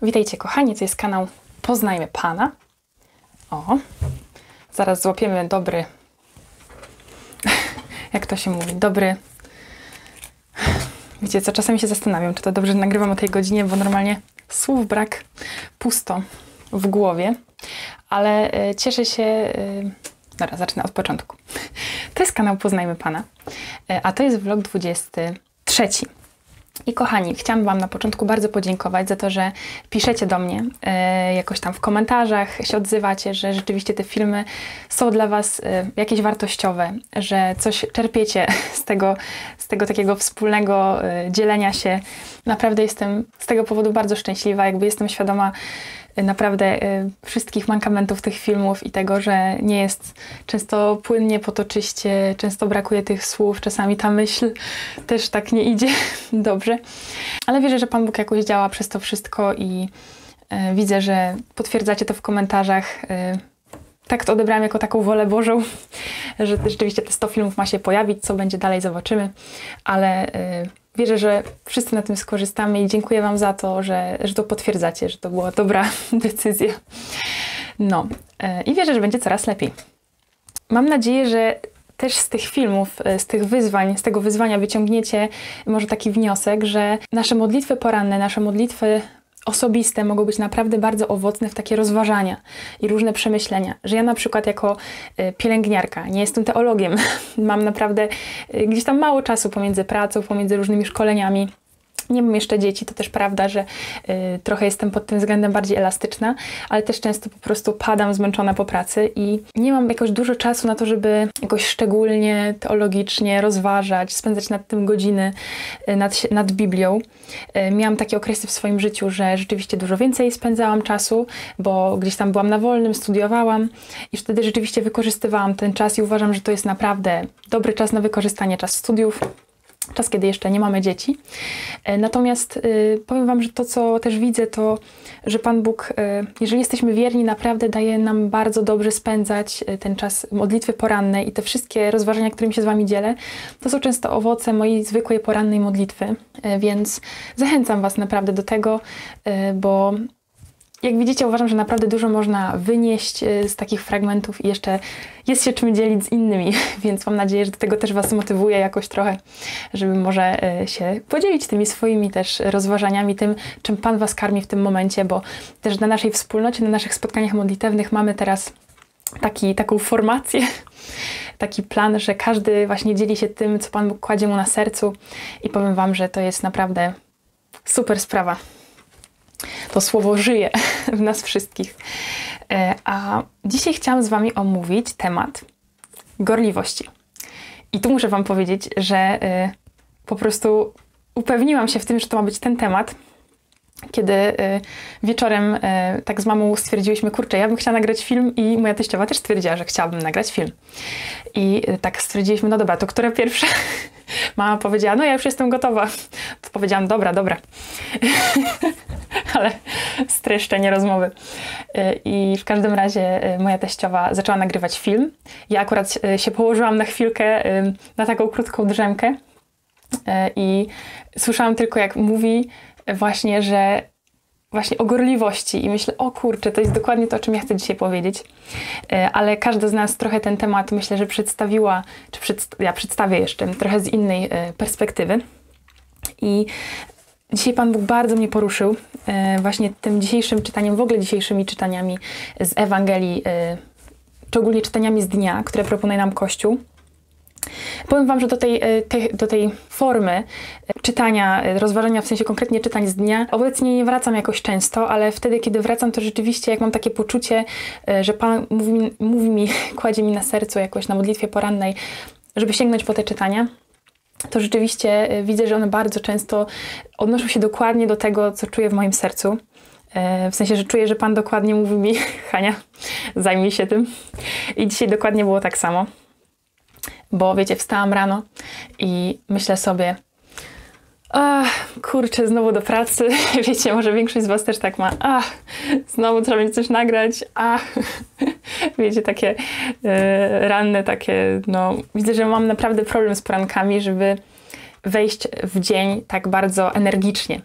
Witajcie kochani, to jest kanał Poznajmy Pana. O, zaraz złapiemy dobry, jak to się mówi, dobry... Wiecie co, czasami się zastanawiam, czy to dobrze nagrywam o tej godzinie, bo normalnie słów brak, pusto w głowie, ale cieszę się... Dobra, zacznę od początku. To jest kanał Poznajmy Pana, a to jest vlog 23. I kochani, chciałam Wam na początku bardzo podziękować za to, że piszecie do mnie jakoś tam w komentarzach, się odzywacie, że rzeczywiście te filmy są dla Was jakieś wartościowe, że coś czerpiecie z tego takiego wspólnego dzielenia się. Naprawdę jestem z tego powodu bardzo szczęśliwa, jakby jestem świadoma naprawdę wszystkich mankamentów tych filmów i tego, że nie jest często płynnie, potoczyście, często brakuje tych słów, czasami ta myśl też tak nie idzie dobrze. Ale wierzę, że Pan Bóg jakoś działa przez to wszystko i widzę, że potwierdzacie to w komentarzach. Tak to odebrałam jako taką wolę Bożą, że rzeczywiście te 100 filmów ma się pojawić, co będzie dalej zobaczymy, ale wierzę, że wszyscy na tym skorzystamy i dziękuję Wam za to, że to potwierdzacie, że to była dobra decyzja. No i wierzę, że będzie coraz lepiej. Mam nadzieję, że też z tych filmów, z tych wyzwań, z tego wyzwania wyciągniecie może taki wniosek, że nasze modlitwy poranne, nasze modlitwy osobiste mogą być naprawdę bardzo owocne w takie rozważania i różne przemyślenia. Że ja na przykład jako pielęgniarka, nie jestem teologiem, mam naprawdę gdzieś tam mało czasu pomiędzy pracą, pomiędzy różnymi szkoleniami. Nie mam jeszcze dzieci, to też prawda, że trochę jestem pod tym względem bardziej elastyczna, ale też często po prostu padam zmęczona po pracy i nie mam jakoś dużo czasu na to, żeby jakoś szczególnie teologicznie rozważać, spędzać nad tym godziny, nad Biblią. Miałam takie okresy w swoim życiu, że rzeczywiście dużo więcej spędzałam czasu, bo gdzieś tam byłam na wolnym, studiowałam i wtedy rzeczywiście wykorzystywałam ten czas i uważam, że to jest naprawdę dobry czas na wykorzystanie czas studiów. Czas, kiedy jeszcze nie mamy dzieci. Natomiast powiem Wam, że to, co też widzę, to, że Pan Bóg, jeżeli jesteśmy wierni, naprawdę daje nam bardzo dobrze spędzać ten czas modlitwy porannej i te wszystkie rozważania, którymi się z Wami dzielę, to są często owoce mojej zwykłej porannej modlitwy, więc zachęcam Was naprawdę do tego, bo jak widzicie, uważam, że naprawdę dużo można wynieść z takich fragmentów i jeszcze jest się czym dzielić z innymi, więc mam nadzieję, że do tego też Was motywuje jakoś trochę, żeby może się podzielić tymi swoimi też rozważaniami, tym, czym Pan Was karmi w tym momencie, bo też na naszej wspólnocie, na naszych spotkaniach modlitewnych mamy teraz taką formację, taki plan, że każdy właśnie dzieli się tym, co Pan Bóg kładzie mu na sercu i powiem Wam, że to jest naprawdę super sprawa. To słowo żyje w nas wszystkich. A dzisiaj chciałam z Wami omówić temat gorliwości. I tu muszę Wam powiedzieć, że po prostu upewniłam się w tym, że to ma być ten temat, kiedy wieczorem tak z mamą stwierdziłyśmy, kurczę, ja bym chciała nagrać film i moja teściowa też stwierdziła, że chciałabym nagrać film. I tak stwierdziliśmy, no dobra, to które pierwsze? Mama powiedziała, no ja już jestem gotowa. To powiedziałam, dobra. Ale streszczenie rozmowy. I w każdym razie moja teściowa zaczęła nagrywać film. Ja akurat się położyłam na chwilkę na taką krótką drzemkę i słyszałam tylko, jak mówi właśnie, że właśnie o gorliwości i myślę, o kurczę, to jest dokładnie to, o czym ja chcę dzisiaj powiedzieć. Ale każda z nas trochę ten temat, myślę, że przedstawiła, ja przedstawię jeszcze trochę z innej perspektywy. I dzisiaj Pan Bóg bardzo mnie poruszył właśnie tym dzisiejszym czytaniem, w ogóle dzisiejszymi czytaniami z Ewangelii, czy ogólnie czytaniami z dnia, które proponuje nam Kościół. Powiem Wam, że do tej formy czytania, rozważania, w sensie konkretnie czytań z dnia, obecnie nie wracam jakoś często, ale wtedy, kiedy wracam, to rzeczywiście jak mam takie poczucie, że Pan mówi mi, kładzie mi na sercu jakoś na modlitwie porannej, żeby sięgnąć po te czytania, to rzeczywiście widzę, że one bardzo często odnoszą się dokładnie do tego, co czuję w moim sercu. W sensie, że czuję, że Pan dokładnie mówi mi, Hania, zajmij się tym. I dzisiaj dokładnie było tak samo. Bo wiecie, wstałam rano i myślę sobie, kurczę, znowu do pracy. Wiecie, może większość z Was też tak ma. Znowu trzeba będzie coś nagrać. Wiecie, takie ranne, takie, no, widzę, że mam naprawdę problem z porankami, żeby wejść w dzień tak bardzo energicznie.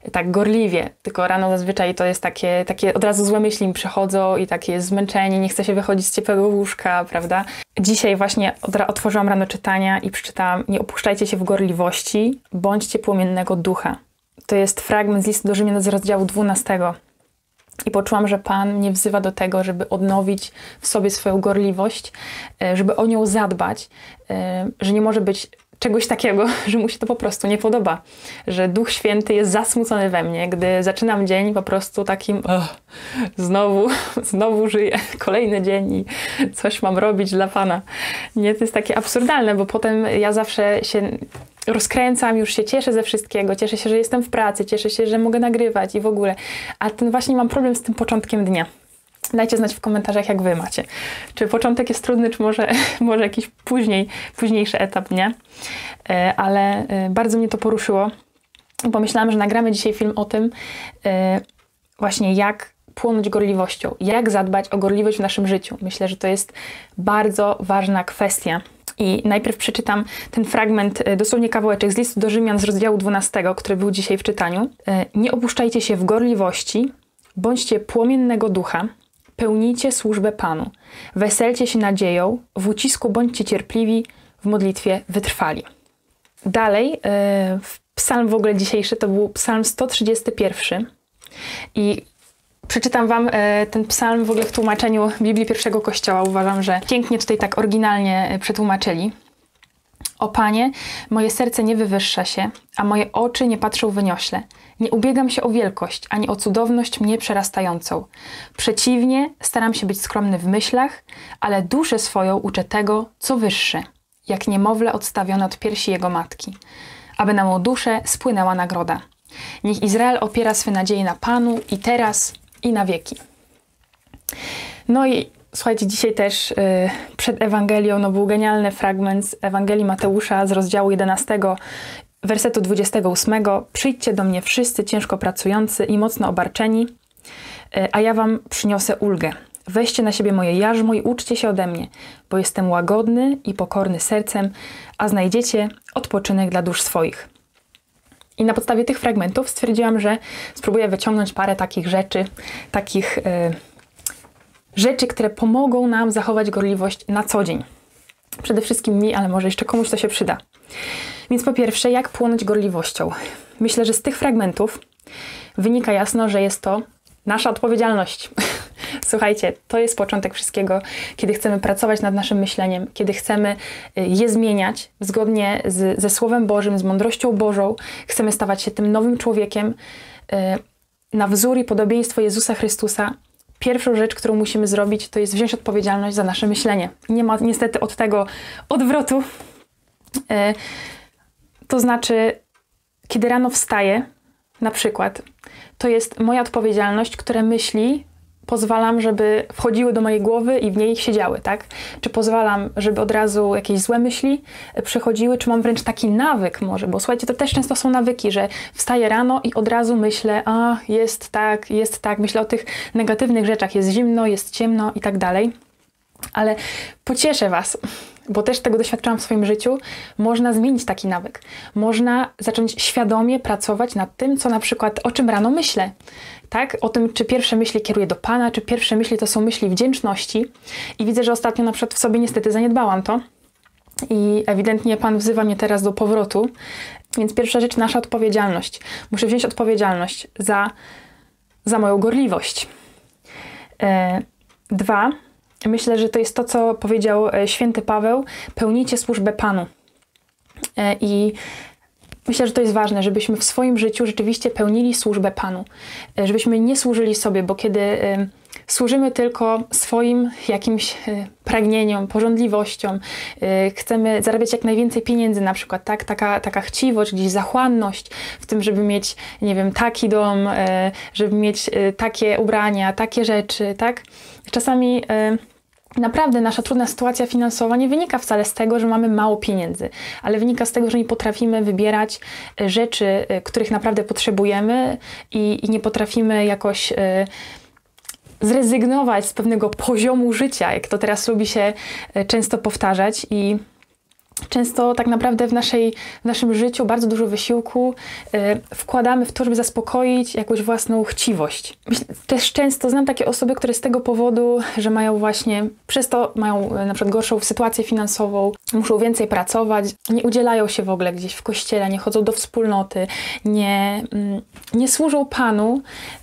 tak gorliwie, tylko rano zazwyczaj to jest takie od razu złe myśli mi przychodzą i takie zmęczenie, nie chce się wychodzić z ciepłego łóżka, prawda? Dzisiaj właśnie otworzyłam rano czytania i przeczytałam: nie opuszczajcie się w gorliwości, bądźcie płomiennego ducha. To jest fragment z listu do Rzymian z rozdziału 12. I poczułam, że Pan mnie wzywa do tego, żeby odnowić w sobie swoją gorliwość, żeby o nią zadbać, że nie może być czegoś takiego, że mu się to po prostu nie podoba. Że Duch Święty jest zasmucony we mnie, gdy zaczynam dzień po prostu takim znowu żyję, kolejny dzień i coś mam robić dla Pana. Nie, to jest takie absurdalne, bo potem ja zawsze się rozkręcam, już się cieszę ze wszystkiego, cieszę się, że jestem w pracy, cieszę się, że mogę nagrywać i w ogóle. A ten właśnie mam problem z tym początkiem dnia. Dajcie znać w komentarzach, jak wy macie. Czy początek jest trudny, czy może jakiś późniejszy etap dnia. Ale bardzo mnie to poruszyło. Pomyślałam, że nagramy dzisiaj film o tym właśnie, jak płonąć gorliwością, jak zadbać o gorliwość w naszym życiu. Myślę, że to jest bardzo ważna kwestia. I najpierw przeczytam ten fragment, dosłownie kawałeczek z listu do Rzymian z rozdziału 12, który był dzisiaj w czytaniu. Nie opuszczajcie się w gorliwości, bądźcie płomiennego ducha, pełnijcie służbę Panu, weselcie się nadzieją, w ucisku bądźcie cierpliwi, w modlitwie wytrwali. Dalej, psalm w ogóle dzisiejszy to był psalm 131 i przeczytam wam ten psalm w ogóle w tłumaczeniu Biblii Pierwszego Kościoła. Uważam, że pięknie tutaj tak oryginalnie przetłumaczyli. O Panie, moje serce nie wywyższa się, a moje oczy nie patrzą wyniośle. Nie ubiegam się o wielkość, ani o cudowność mnie przerastającą. Przeciwnie, staram się być skromny w myślach, ale duszę swoją uczę tego, co wyższe, jak niemowlę odstawione od piersi jego matki, aby na mą duszę spłynęła nagroda. Niech Izrael opiera swe nadzieje na Panu i teraz, i na wieki. No i słuchajcie, dzisiaj też przed Ewangelią był genialny fragment z Ewangelii Mateusza z rozdziału 11, wersetu 28. Przyjdźcie do mnie wszyscy ciężko pracujący i mocno obarczeni, a ja wam przyniosę ulgę. Weźcie na siebie moje jarzmo i uczcie się ode mnie, bo jestem łagodny i pokorny sercem, a znajdziecie odpoczynek dla dusz swoich. I na podstawie tych fragmentów stwierdziłam, że spróbuję wyciągnąć parę takich rzeczy, które pomogą nam zachować gorliwość na co dzień. Przede wszystkim mi, ale może jeszcze komuś to się przyda. Więc po pierwsze, jak płonąć gorliwością? Myślę, że z tych fragmentów wynika jasno, że jest to nasza odpowiedzialność. Słuchajcie, to jest początek wszystkiego, kiedy chcemy pracować nad naszym myśleniem, kiedy chcemy je zmieniać zgodnie ze Słowem Bożym, z mądrością Bożą. Chcemy stawać się tym nowym człowiekiem na wzór i podobieństwo Jezusa Chrystusa. Pierwszą rzecz, którą musimy zrobić, to jest wziąć odpowiedzialność za nasze myślenie. Nie ma niestety od tego odwrotu. To znaczy, kiedy rano wstaję, na przykład, to jest moja odpowiedzialność, które myśli pozwalam, żeby wchodziły do mojej głowy i w niej siedziały, tak? Czy pozwalam, żeby od razu jakieś złe myśli przychodziły, czy mam wręcz taki nawyk może, bo słuchajcie, to też często są nawyki, że wstaję rano i od razu myślę, jest tak, myślę o tych negatywnych rzeczach, jest zimno, jest ciemno i tak dalej. Ale pocieszę was, bo też tego doświadczyłam w swoim życiu, można zmienić taki nawyk. Można zacząć świadomie pracować nad tym, co na przykład, o czym rano myślę. Tak? O tym, czy pierwsze myśli kieruję do Pana, czy pierwsze myśli to są myśli wdzięczności. I widzę, że ostatnio na przykład w sobie niestety zaniedbałam to. I ewidentnie Pan wzywa mnie teraz do powrotu. Więc pierwsza rzecz, nasza odpowiedzialność. Muszę wziąć odpowiedzialność za moją gorliwość. 2. Myślę, że to jest to, co powiedział święty Paweł. Pełnijcie służbę Panu. I myślę, że to jest ważne, żebyśmy w swoim życiu rzeczywiście pełnili służbę Panu. Żebyśmy nie służyli sobie, bo kiedy służymy tylko swoim jakimś pragnieniom, pożądliwościom, chcemy zarabiać jak najwięcej pieniędzy na przykład, tak? Taka chciwość, gdzieś zachłanność w tym, żeby mieć, nie wiem, taki dom, żeby mieć takie ubrania, takie rzeczy, tak? Czasami naprawdę nasza trudna sytuacja finansowa nie wynika wcale z tego, że mamy mało pieniędzy, ale wynika z tego, że nie potrafimy wybierać rzeczy, których naprawdę potrzebujemy i nie potrafimy jakoś zrezygnować z pewnego poziomu życia, jak to teraz lubi się często powtarzać. I często tak naprawdę w naszym życiu bardzo dużo wysiłku wkładamy w to, żeby zaspokoić jakąś własną chciwość. Też często znam takie osoby, które z tego powodu, że mają właśnie, przez to mają na przykład gorszą sytuację finansową, muszą więcej pracować, nie udzielają się w ogóle gdzieś w kościele, nie chodzą do wspólnoty, nie służą Panu.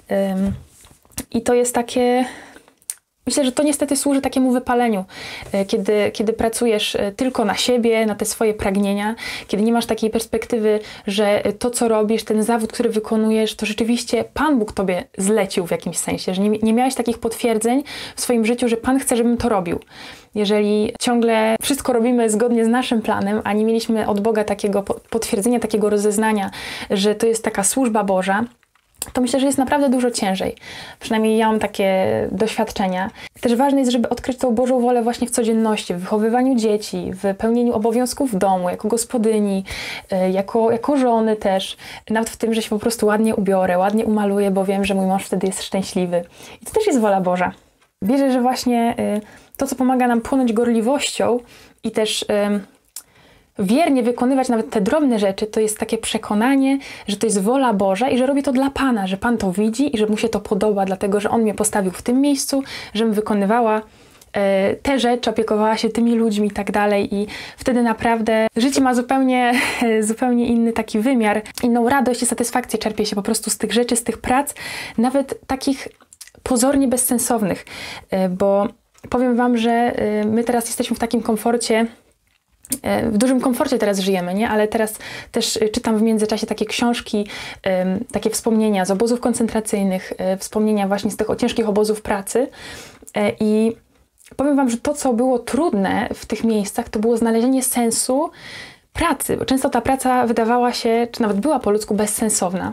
I to jest takie... Myślę, że to niestety służy takiemu wypaleniu, kiedy pracujesz tylko na siebie, na te swoje pragnienia, kiedy nie masz takiej perspektywy, że to, co robisz, ten zawód, który wykonujesz, to rzeczywiście Pan Bóg tobie zlecił w jakimś sensie, że nie miałeś takich potwierdzeń w swoim życiu, że Pan chce, żebym to robił. Jeżeli ciągle wszystko robimy zgodnie z naszym planem, a nie mieliśmy od Boga takiego potwierdzenia, takiego rozeznania, że to jest taka służba Boża, to myślę, że jest naprawdę dużo ciężej. Przynajmniej ja mam takie doświadczenia. Też ważne jest, żeby odkryć tą Bożą wolę właśnie w codzienności, w wychowywaniu dzieci, w pełnieniu obowiązków w domu, jako gospodyni, jako żony też. Nawet w tym, że się po prostu ładnie ubiorę, ładnie umaluję, bo wiem, że mój mąż wtedy jest szczęśliwy. I to też jest wola Boża. Wierzę, że właśnie to, co pomaga nam płonąć gorliwością i też... wiernie wykonywać nawet te drobne rzeczy, to jest takie przekonanie, że to jest wola Boża i że robię to dla Pana, że Pan to widzi i że Mu się to podoba, dlatego że On mnie postawił w tym miejscu, żebym wykonywała te rzeczy, opiekowała się tymi ludźmi i tak dalej. I wtedy naprawdę życie ma zupełnie inny taki wymiar, inną radość i satysfakcję czerpie się po prostu z tych rzeczy, z tych prac, nawet takich pozornie bezsensownych, bo powiem Wam, że my teraz jesteśmy w takim komforcie, w dużym komforcie teraz żyjemy, nie? Ale teraz też czytam w międzyczasie takie książki, takie wspomnienia z obozów koncentracyjnych, wspomnienia właśnie z tych ciężkich obozów pracy i powiem Wam, że to, co było trudne w tych miejscach, to było znalezienie sensu pracy, bo często ta praca wydawała się, czy nawet była po ludzku bezsensowna.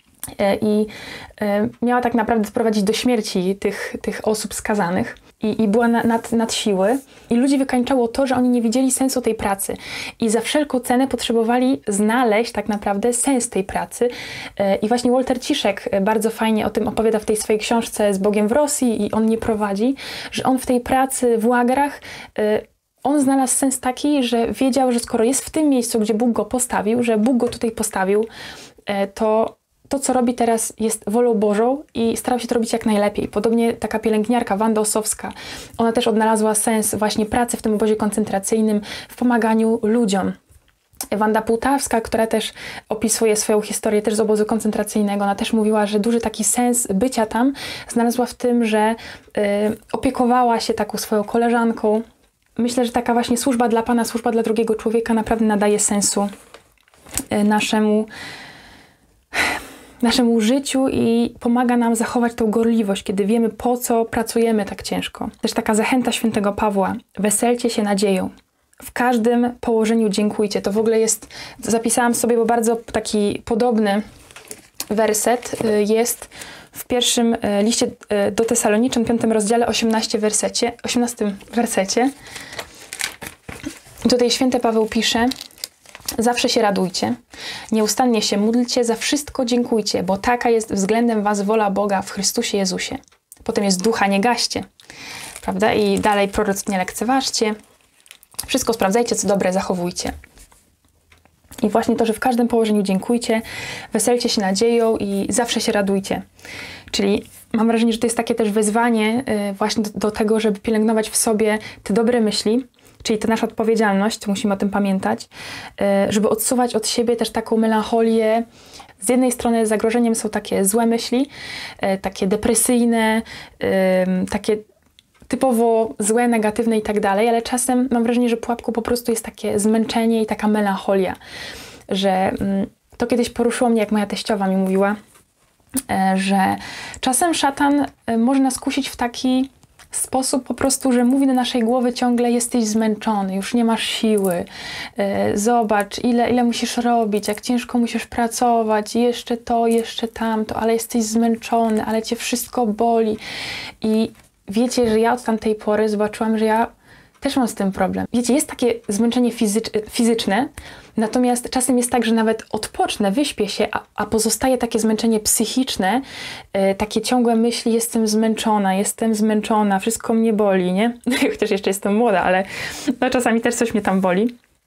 I miała tak naprawdę doprowadzić do śmierci tych osób skazanych i była nad siły. I ludzi wykańczało to, że oni nie widzieli sensu tej pracy. I za wszelką cenę potrzebowali znaleźć tak naprawdę sens tej pracy. I właśnie Walter Ciszek bardzo fajnie o tym opowiada w tej swojej książce Z Bogiem w Rosji i on mnie prowadzi, że on w tej pracy w łagrach on znalazł sens taki, że wiedział, że skoro jest w tym miejscu, gdzie Bóg go postawił, że Bóg go tutaj postawił, to, co robi teraz, jest wolą Bożą i starał się to robić jak najlepiej. Podobnie taka pielęgniarka Wanda Osowska, ona też odnalazła sens właśnie pracy w tym obozie koncentracyjnym, w pomaganiu ludziom. Wanda Półtawska, która też opisuje swoją historię też z obozu koncentracyjnego, ona też mówiła, że duży taki sens bycia tam znalazła w tym, że opiekowała się taką swoją koleżanką. Myślę, że taka właśnie służba dla Pana, służba dla drugiego człowieka naprawdę nadaje sensu naszemu życiu i pomaga nam zachować tą gorliwość, kiedy wiemy, po co pracujemy tak ciężko. Też taka zachęta świętego Pawła. Weselcie się nadzieją. W każdym położeniu dziękujcie. To w ogóle jest, zapisałam sobie, bo bardzo taki podobny werset jest w pierwszym liście do Tesaloniczan, 5 rozdziale, 18 wersecie. Tutaj święty Paweł pisze: zawsze się radujcie, nieustannie się módlcie, za wszystko dziękujcie, bo taka jest względem was wola Boga w Chrystusie Jezusie. Potem jest ducha nie gaście, prawda? I dalej proroctw nie lekceważcie. Wszystko sprawdzajcie, co dobre zachowujcie. I właśnie to, że w każdym położeniu dziękujcie, weselcie się nadzieją i zawsze się radujcie. Czyli mam wrażenie, że to jest takie też wezwanie właśnie do tego, żeby pielęgnować w sobie te dobre myśli, czyli to nasza odpowiedzialność, musimy o tym pamiętać, żeby odsuwać od siebie też taką melancholię. Z jednej strony zagrożeniem są takie złe myśli, takie depresyjne, takie typowo złe, negatywne i tak dalej, ale czasem mam wrażenie, że pułapką po prostu jest takie zmęczenie i taka melancholia, że to kiedyś poruszyło mnie, jak moja teściowa mi mówiła, że czasem szatan może nas kusić w taki sposób po prostu, że mówi do naszej głowy ciągle: jesteś zmęczony, już nie masz siły, zobacz ile musisz robić, jak ciężko musisz pracować, jeszcze to, jeszcze tamto, ale jesteś zmęczony, ale cię wszystko boli. I wiecie, że ja od tamtej pory zobaczyłam, że ja też mam z tym problem. Wiecie, jest takie zmęczenie fizyczne, natomiast czasem jest tak, że nawet odpocznę, wyśpię się, a pozostaje takie zmęczenie psychiczne, takie ciągłe myśli: jestem zmęczona, wszystko mnie boli, nie? Chociaż jeszcze jestem młoda, ale no, czasami też coś mnie tam boli.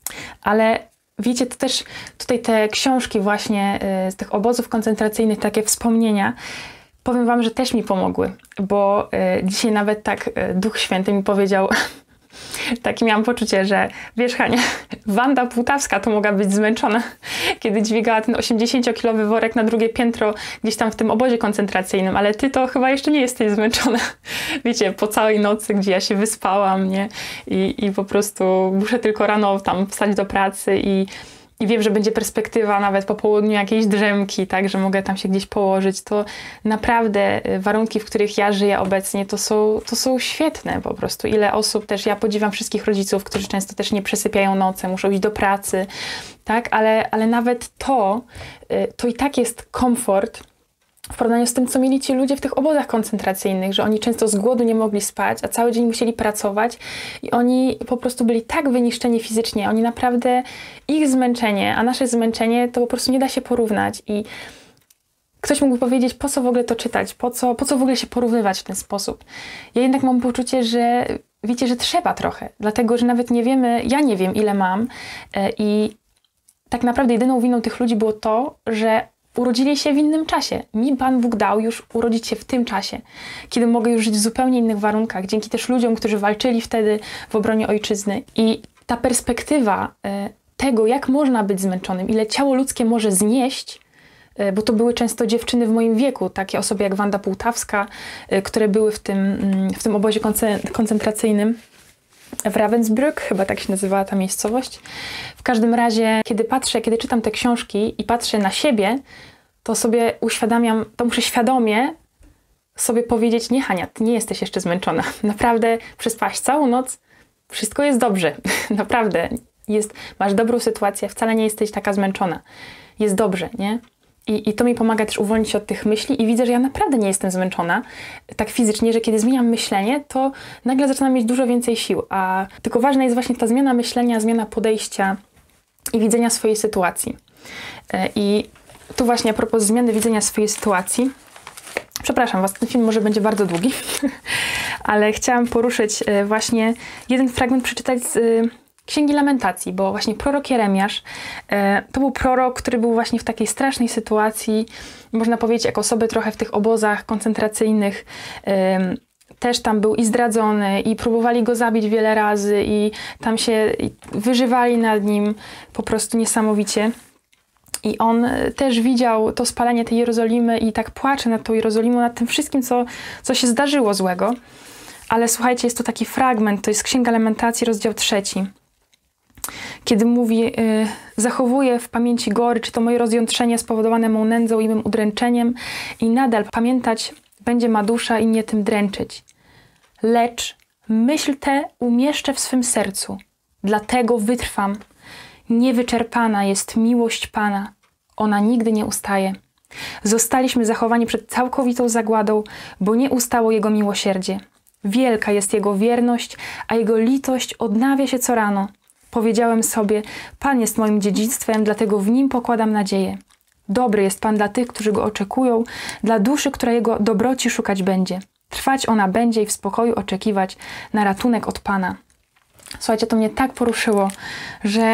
Ale wiecie, to też tutaj te książki właśnie z tych obozów koncentracyjnych, takie wspomnienia, powiem wam, że też mi pomogły, bo dzisiaj nawet tak Duch Święty mi powiedział, takie miałam poczucie, że wiesz, Hania, Wanda Pułtawska to mogła być zmęczona, kiedy dźwigała ten 80-kilowy worek na drugie piętro gdzieś tam w tym obozie koncentracyjnym, ale ty to chyba jeszcze nie jesteś zmęczona. Wiecie, po całej nocy, gdzie ja się wyspałam, nie? I po prostu muszę tylko rano tam wstać do pracy i wiem, że będzie perspektywa nawet po południu jakiejś drzemki, tak, że mogę tam się gdzieś położyć, to naprawdę warunki, w których ja żyję obecnie, to są świetne po prostu. Ile osób też, ja podziwiam wszystkich rodziców, którzy często też nie przesypiają noce, muszą iść do pracy, tak, ale nawet to i tak jest komfort w porównaniu z tym, co mieli ci ludzie w tych obozach koncentracyjnych, że oni często z głodu nie mogli spać, a cały dzień musieli pracować i oni po prostu byli tak wyniszczeni fizycznie. Oni naprawdę, ich zmęczenie, a nasze zmęczenie to po prostu nie da się porównać. I ktoś mógłby powiedzieć, po co w ogóle to czytać, po co w ogóle się porównywać w ten sposób. Ja jednak mam poczucie, że wiecie, że trzeba trochę, dlatego, że nawet nie wiemy, ja nie wiem, ile mam i tak naprawdę jedyną winą tych ludzi było to, że urodzili się w innym czasie. Mi Pan Bóg dał już urodzić się w tym czasie, kiedy mogę już żyć w zupełnie innych warunkach, dzięki też ludziom, którzy walczyli wtedy w obronie ojczyzny. I ta perspektywa tego, jak można być zmęczonym, ile ciało ludzkie może znieść, bo to były często dziewczyny w moim wieku, takie osoby jak Wanda Pułtawska, które były w tym obozie koncentracyjnym w Ravensbrück, chyba tak się nazywała ta miejscowość. W każdym razie, kiedy czytam te książki i patrzę na siebie, to sobie uświadamiam, to muszę świadomie sobie powiedzieć, nie Hania, ty nie jesteś jeszcze zmęczona. Naprawdę przespałaś całą noc, wszystko jest dobrze. Naprawdę, masz dobrą sytuację, wcale nie jesteś taka zmęczona. Jest dobrze, nie? I to mi pomaga też uwolnić się od tych myśli i widzę, że ja naprawdę nie jestem zmęczona tak fizycznie, że kiedy zmieniam myślenie, to nagle zaczynam mieć dużo więcej sił. Tylko ważna jest właśnie ta zmiana myślenia, zmiana podejścia i widzenia swojej sytuacji. I tu właśnie a propos zmiany widzenia swojej sytuacji, przepraszam was, ten film może będzie bardzo długi, ale chciałam poruszyć właśnie jeden fragment, przeczytać z Księgi Lamentacji, bo właśnie prorok Jeremiasz to był prorok, który był właśnie w takiej strasznej sytuacji, można powiedzieć, jak osoby trochę w tych obozach koncentracyjnych, też tam był i zdradzony, i próbowali go zabić wiele razy, i tam się wyżywali nad nim po prostu niesamowicie. I on też widział to spalenie tej Jerozolimy i tak płacze nad tą Jerozolimą, nad tym wszystkim, co się zdarzyło złego. Ale słuchajcie, jest to taki fragment, to jest Księga Lamentacji, rozdział 3. Kiedy mówi, zachowuję w pamięci gorycz, to moje rozjątrzenie spowodowane mą nędzą i mym udręczeniem i nadal pamiętać będzie ma dusza i mnie tym dręczyć. Lecz myśl tę umieszczę w swym sercu, dlatego wytrwam. Niewyczerpana jest miłość Pana, ona nigdy nie ustaje. Zostaliśmy zachowani przed całkowitą zagładą, bo nie ustało Jego miłosierdzie. Wielka jest Jego wierność, a Jego litość odnawia się co rano. Powiedziałem sobie, Pan jest moim dziedzictwem, dlatego w Nim pokładam nadzieję. Dobry jest Pan dla tych, którzy Go oczekują, dla duszy, która Jego dobroci szukać będzie. Trwać ona będzie i w spokoju oczekiwać na ratunek od Pana. Słuchajcie, to mnie tak poruszyło, że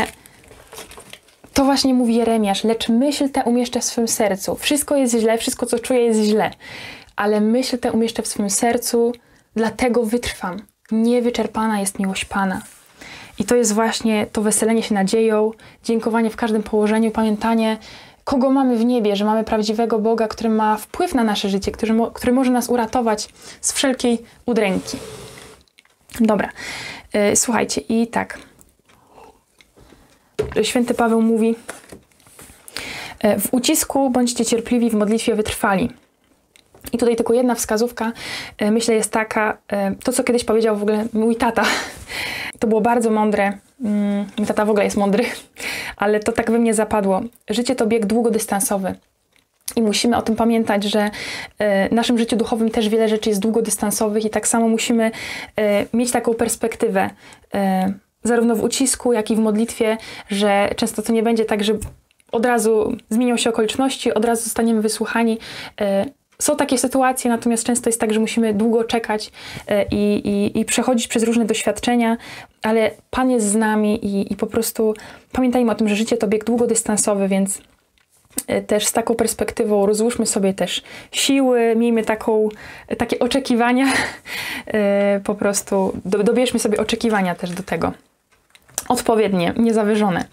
to właśnie mówi Jeremiasz, lecz myśl tę umieszczę w swym sercu. Wszystko jest źle, wszystko co czuję jest źle, ale myśl tę umieszczę w swym sercu, dlatego wytrwam. Niewyczerpana jest miłość Pana. I to jest właśnie to weselenie się nadzieją, dziękowanie w każdym położeniu, pamiętanie, kogo mamy w niebie, że mamy prawdziwego Boga, który ma wpływ na nasze życie, który może nas uratować z wszelkiej udręki. Dobra, słuchajcie, i tak. Święty Paweł mówi, w ucisku bądźcie cierpliwi, w modlitwie wytrwali. I tutaj tylko jedna wskazówka, myślę, jest taka, to co kiedyś powiedział w ogóle mój tata, to było bardzo mądre, mój tata w ogóle jest mądry, ale to tak we mnie zapadło. Życie to bieg długodystansowy. I musimy o tym pamiętać, że w naszym życiu duchowym też wiele rzeczy jest długodystansowych i tak samo musimy mieć taką perspektywę, zarówno w ucisku, jak i w modlitwie, że często to nie będzie tak, że od razu zmienią się okoliczności, od razu zostaniemy wysłuchani. Są takie sytuacje, natomiast często jest tak, że musimy długo czekać i przechodzić przez różne doświadczenia, ale Pan jest z nami i po prostu pamiętajmy o tym, że życie to bieg długodystansowy, więc też z taką perspektywą rozłóżmy sobie też siły, miejmy takie oczekiwania, po prostu dobierzmy sobie oczekiwania też do tego. Odpowiednie, niezawyżone.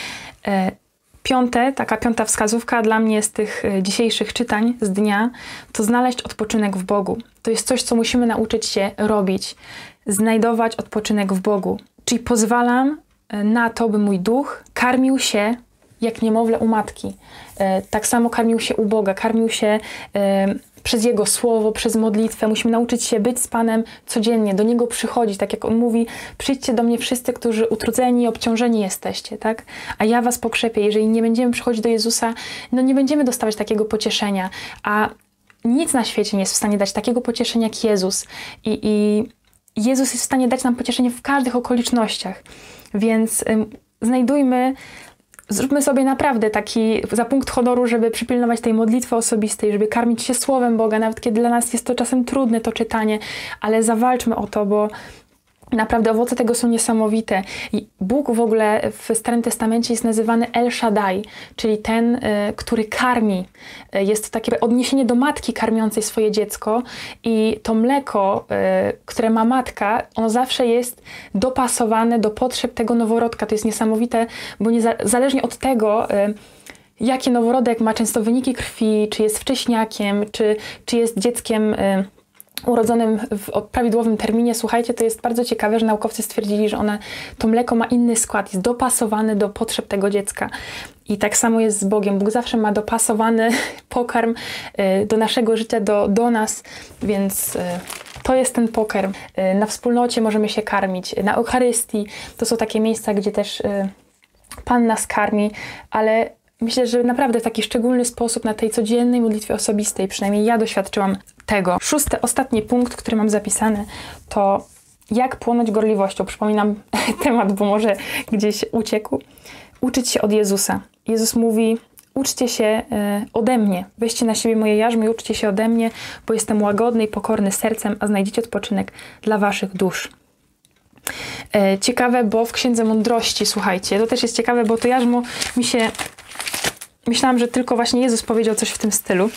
Piąta wskazówka dla mnie z tych dzisiejszych czytań z dnia, to znaleźć odpoczynek w Bogu. To jest coś, co musimy nauczyć się robić. Znajdować odpoczynek w Bogu. Czyli pozwalam na to, by mój duch karmił się jak niemowlę u matki. Tak samo karmił się u Boga, karmił się przez Jego Słowo, przez modlitwę. Musimy nauczyć się być z Panem codziennie, do Niego przychodzić. Tak jak On mówi, przyjdźcie do mnie wszyscy, którzy utrudzeni i obciążeni jesteście, tak? A ja was pokrzepię. Jeżeli nie będziemy przychodzić do Jezusa, no nie będziemy dostawać takiego pocieszenia. A nic na świecie nie jest w stanie dać takiego pocieszenia jak Jezus. I Jezus jest w stanie dać nam pocieszenie w każdych okolicznościach. Więc zróbmy sobie naprawdę taki za punkt honoru, żeby przypilnować tej modlitwy osobistej, żeby karmić się Słowem Boga, nawet kiedy dla nas jest to czasem trudne, to czytanie, ale zawalczmy o to, bo naprawdę owoce tego są niesamowite. I Bóg w ogóle w Starym Testamencie jest nazywany El Shaddai, czyli ten, który karmi. Jest to takie odniesienie do matki karmiącej swoje dziecko i to mleko, które ma matka, ono zawsze jest dopasowane do potrzeb tego noworodka. To jest niesamowite, bo zależnie od tego, jaki noworodek ma często wyniki krwi, czy jest wcześniakiem, czy jest dzieckiem urodzonym w prawidłowym terminie. Słuchajcie, to jest bardzo ciekawe, że naukowcy stwierdzili, że to mleko ma inny skład, jest dopasowane do potrzeb tego dziecka. I tak samo jest z Bogiem. Bóg zawsze ma dopasowany pokarm do naszego życia, do nas, więc to jest ten pokarm. Na wspólnocie możemy się karmić, na Eucharystii. To są takie miejsca, gdzie też Pan nas karmi, ale myślę, że naprawdę w taki szczególny sposób na tej codziennej modlitwie osobistej, przynajmniej ja doświadczyłam tego. 6. ostatni punkt, który mam zapisany, to jak płonąć gorliwością. Przypominam temat, bo może gdzieś uciekł. Uczyć się od Jezusa. Jezus mówi, uczcie się ode mnie. Weźcie na siebie moje jarzmo i uczcie się ode mnie, bo jestem łagodny i pokorny sercem, a znajdziecie odpoczynek dla waszych dusz. Ciekawe, bo w Księdze Mądrości, słuchajcie, to też jest ciekawe, bo to jarzmo myślałam, że tylko właśnie Jezus powiedział coś w tym stylu.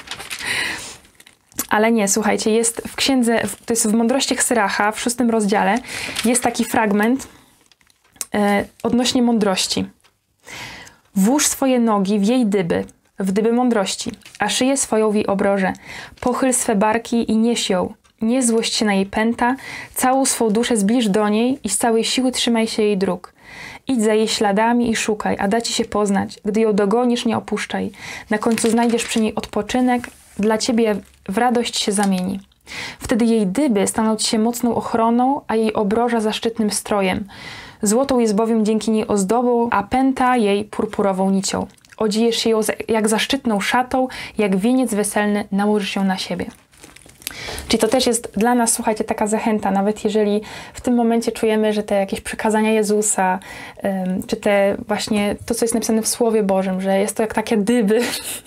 Ale nie, słuchajcie, jest w księdze, to jest w Mądrościach Syracha, w 6. rozdziale, jest taki fragment odnośnie mądrości. Włóż swoje nogi w jej dyby, w dyby mądrości, a szyję swoją w jej obroże. Pochyl swe barki i nieś ją. Nie złość się na jej pęta, całą swą duszę zbliż do niej i z całej siły trzymaj się jej dróg. Idź za jej śladami i szukaj, a da ci się poznać. Gdy ją dogonisz, nie opuszczaj. Na końcu znajdziesz przy niej odpoczynek, dla ciebie w radość się zamieni. Wtedy jej dyby staną ci się mocną ochroną, a jej obroża zaszczytnym strojem. Złotą jest bowiem dzięki niej ozdobą, a pęta jej purpurową nicią. Odziejesz się ją jak zaszczytną szatą, jak wieniec weselny nałożysz ją na siebie. Czyli to też jest dla nas, słuchajcie, taka zachęta, nawet jeżeli w tym momencie czujemy, że te jakieś przykazania Jezusa, czy te właśnie to, co jest napisane w Słowie Bożym, że jest to jak takie dyby,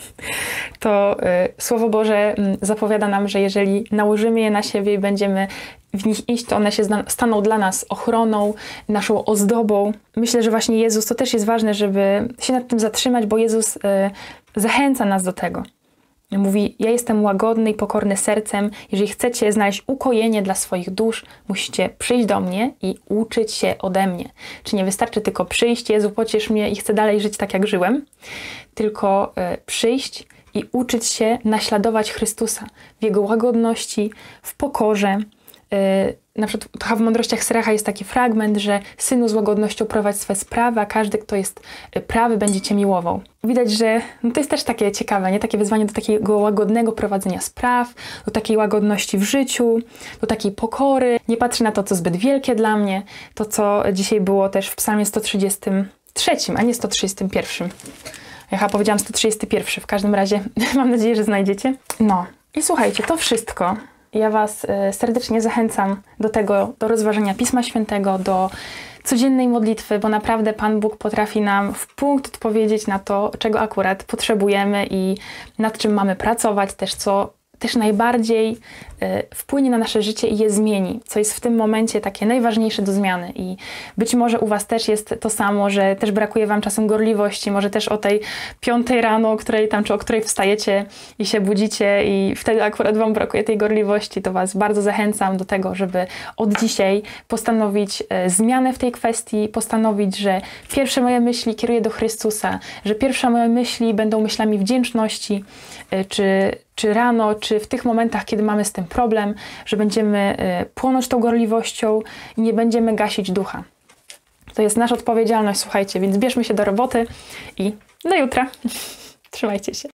to Słowo Boże zapowiada nam, że jeżeli nałożymy je na siebie i będziemy w nich iść, to one się staną dla nas ochroną, naszą ozdobą. Myślę, że właśnie Jezus, to też jest ważne, żeby się nad tym zatrzymać, bo Jezus zachęca nas do tego. Mówi, ja jestem łagodny i pokorny sercem. Jeżeli chcecie znaleźć ukojenie dla swoich dusz, musicie przyjść do mnie i uczyć się ode mnie. Czy nie wystarczy tylko przyjść, Jezu, pociesz mnie i chcę dalej żyć tak, jak żyłem, tylko przyjść i uczyć się naśladować Chrystusa w Jego łagodności, w pokorze. Na przykład w Mądrościach Syracha jest taki fragment, że synu z łagodnością prowadź swe sprawy, a każdy, kto jest prawy, będzie cię miłował. Widać, że to jest też takie ciekawe, nie? Takie wyzwanie do takiego łagodnego prowadzenia spraw, do takiej łagodności w życiu, do takiej pokory. Nie patrzę na to, co zbyt wielkie dla mnie, to co dzisiaj było też w psalmie 133, a nie 131. Ja chyba powiedziałam 131, w każdym razie mam nadzieję, że znajdziecie. No i słuchajcie, to wszystko. Ja was serdecznie zachęcam do tego, do rozważenia Pisma Świętego, do codziennej modlitwy, bo naprawdę Pan Bóg potrafi nam w punkt odpowiedzieć na to, czego akurat potrzebujemy i nad czym mamy pracować, też co też najbardziej wpłynie na nasze życie i je zmieni, co jest w tym momencie takie najważniejsze do zmiany. I być może u Was też jest to samo, że też brakuje Wam czasem gorliwości, może też o tej 5 rano, czy o której wstajecie i się budzicie i wtedy akurat Wam brakuje tej gorliwości, to Was bardzo zachęcam do tego, żeby od dzisiaj postanowić zmianę w tej kwestii, postanowić, że pierwsze moje myśli kieruję do Chrystusa, że pierwsze moje myśli będą myślami wdzięczności, czy rano, czy w tych momentach, kiedy mamy z tym problem, że będziemy płonąć tą gorliwością i nie będziemy gasić ducha. To jest nasza odpowiedzialność, słuchajcie, więc bierzmy się do roboty i do jutra. Trzymajcie się.